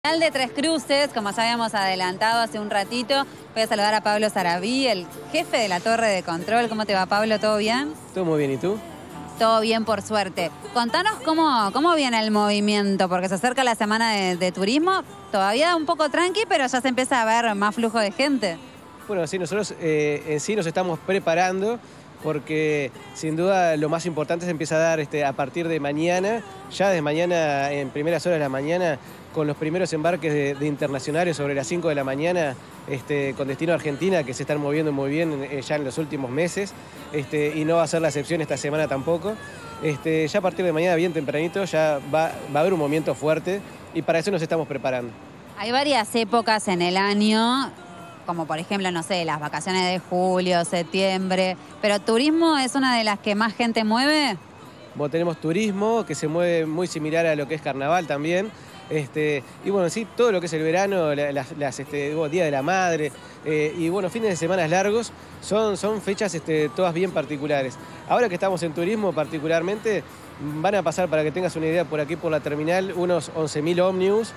De Tres Cruces, como ya habíamos adelantado hace un ratito, voy a saludar a Pablo Sarabí, el jefe de la torre de control. ¿Cómo te va, Pablo? ¿Todo bien? Todo muy bien, ¿y tú? Todo bien, por suerte. Contanos cómo viene el movimiento, porque se acerca la semana de turismo, todavía un poco tranqui, pero ya se empieza a ver más flujo de gente. Bueno, sí, nosotros en sí nos estamos preparando porque sin duda lo más importante se empieza a dar a partir de mañana, ya desde mañana en primeras horas de la mañana, con los primeros embarques de internacionales sobre las 5 de la mañana con destino a Argentina, que se están moviendo muy bien ya en los últimos meses, y no va a ser la excepción esta semana tampoco. Ya a partir de mañana, bien tempranito, ya va a haber un movimiento fuerte y para eso nos estamos preparando. Hay varias épocas en el año, como por ejemplo, no sé, las vacaciones de julio, septiembre, pero turismo es una de las que más gente mueve. Bueno, tenemos turismo, que se mueve muy similar a lo que es carnaval también. Y bueno, sí, todo lo que es el verano, Día de la Madre, y bueno, fines de semana largos, son fechas todas bien particulares. Ahora que estamos en turismo particularmente, van a pasar, para que tengas una idea, por aquí por la terminal, unos 11.000 ómnibus.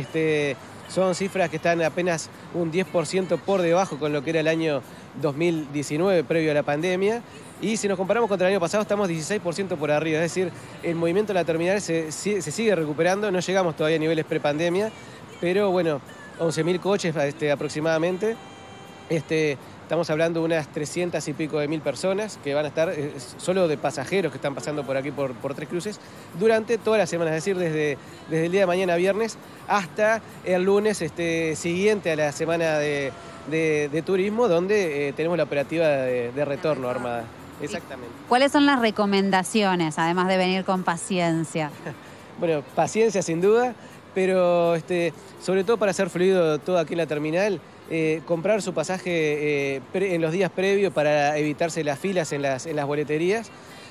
Son cifras que están apenas un 10% por debajo con lo que era el año 2019, previo a la pandemia. Y si nos comparamos contra el año pasado, estamos 16% por arriba. Es decir, el movimiento de la terminal se sigue recuperando. No llegamos todavía a niveles prepandemia, pero bueno, 11.000 coches aproximadamente. Estamos hablando de unas 300 y pico de mil personas que van a estar, solo de pasajeros que están pasando por aquí por Tres Cruces, durante toda la semana, es decir, desde el día de mañana viernes hasta el lunes siguiente a la semana de turismo, donde tenemos la operativa de retorno armada. Exactamente. ¿Cuáles son las recomendaciones, además de venir con paciencia? Bueno, paciencia sin duda, pero sobre todo para hacer fluido todo aquí en la terminal, comprar su pasaje en los días previos para evitarse las filas en las boleterías.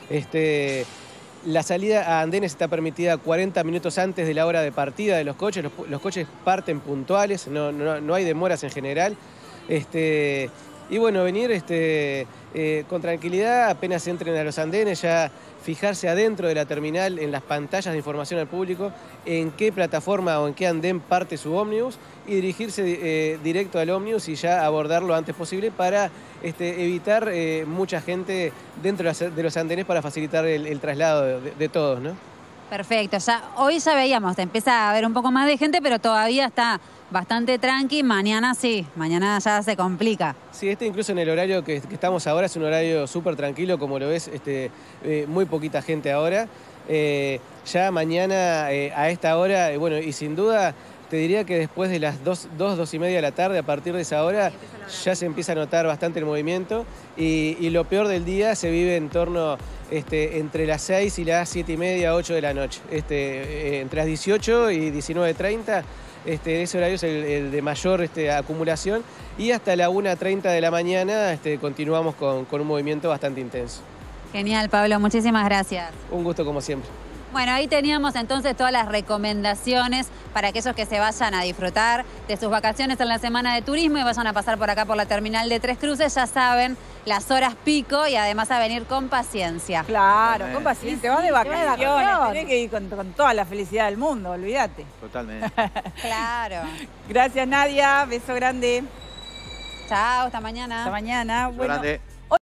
La salida a andenes está permitida 40 minutos antes de la hora de partida de los coches. Los coches parten puntuales, no hay demoras en general. Y bueno, venir con tranquilidad, apenas entren a los andenes, ya fijarse adentro de la terminal, en las pantallas de información al público, en qué plataforma o en qué andén parte su ómnibus y dirigirse directo al ómnibus y ya abordar lo antes posible para evitar mucha gente dentro de los andenes para facilitar el traslado de todos, ¿no? Perfecto, hoy ya veíamos, empieza a haber un poco más de gente, pero todavía está bastante tranqui. Mañana sí, mañana ya se complica. Sí, incluso en el horario que estamos ahora es un horario súper tranquilo, como lo ves, muy poquita gente ahora. Ya mañana a esta hora, bueno, y sin duda te diría que después de las 2:30 de la tarde, a partir de esa hora, ya se empieza a notar bastante el movimiento y lo peor del día se vive en torno entre las 6 y las 7:30, 8 de la noche. Entre las 18 y 19:30, ese horario es el de mayor acumulación y hasta la 1:30 de la mañana continuamos con un movimiento bastante intenso. Genial, Pablo, muchísimas gracias. Un gusto como siempre. Bueno, ahí teníamos entonces todas las recomendaciones para aquellos que se vayan a disfrutar de sus vacaciones en la semana de turismo y vayan a pasar por acá por la terminal de Tres Cruces. Ya saben, las horas pico y además a venir con paciencia. Claro, con paciencia. Te vas de vacaciones, tenés que ir con toda la felicidad del mundo, olvídate. Totalmente. Claro. Gracias, Nadia. Beso grande. Chao, hasta mañana. Hasta mañana. Beso grande.